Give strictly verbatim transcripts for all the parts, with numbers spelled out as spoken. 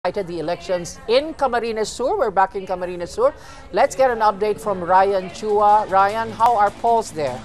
the elections in Camarines Sur. We're back in Camarines Sur. Let's get an update from Ryan Chua. Ryan, how are polls there?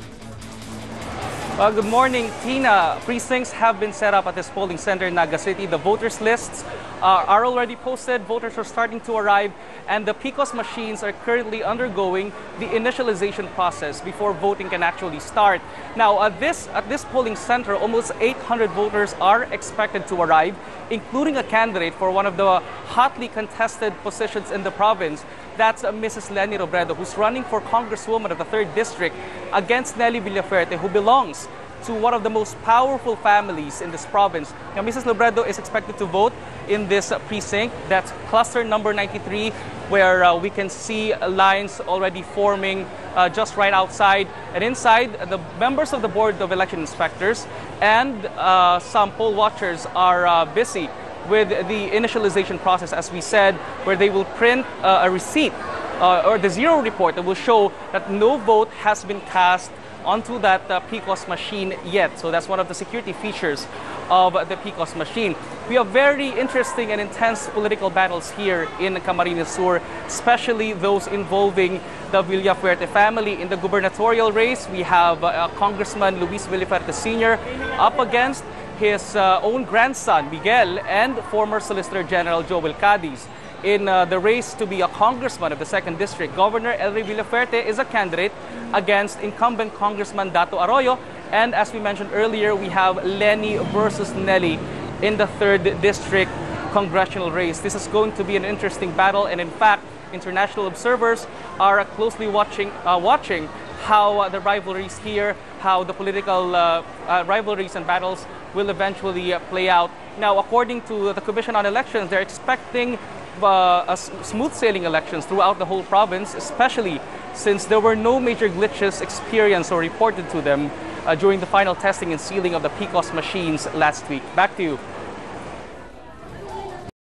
Well, good morning, Tina. Precincts have been set up at this polling center in Naga City. The voters' lists uh, are already posted. Voters are starting to arrive, and the P C O S machines are currently undergoing the initialization process before voting can actually start. Now, at this at this polling center, almost eight hundred voters are expected to arrive, including a candidate for one of the hotly contested positions in the province. That's uh, Missus Leni Robredo, who's running for Congresswoman of the third District against Nelly Villaferte, who belongs to one of the most powerful families in this province. Now, Missus Robredo is expected to vote in this uh, precinct. That's cluster number ninety-three, where uh, we can see lines already forming uh, just right outside. And inside, the members of the Board of Election Inspectors and uh, some poll watchers are uh, busy with the initialization process, as we said, where they will print uh, a receipt uh, or the zero report that will show that no vote has been cast onto that uh, P C O S machine yet. So that's one of the security features of the P C O S machine. We have very interesting and intense political battles here in Camarines Sur, especially those involving the Villaferte family. In the gubernatorial race, we have uh, Congressman Luis Villaferte Senior up against his uh, own grandson, Miguel, and former Solicitor General Joel Cadiz. In uh, the race to be a congressman of the second District, Governor Elry Villaferte is a candidate against incumbent Congressman Dato Arroyo. And as we mentioned earlier, we have Leni versus Nelly in the third District congressional race. This is going to be an interesting battle, and in fact, international observers are closely watching, uh, watching how uh, the rivalries here, how the political uh, uh, rivalries and battles will eventually uh, play out. Now, according to the Commission on Elections, they're expecting uh, a smooth sailing elections throughout the whole province, especially since there were no major glitches experienced or reported to them uh, during the final testing and sealing of the P C O S machines last week. Back to you.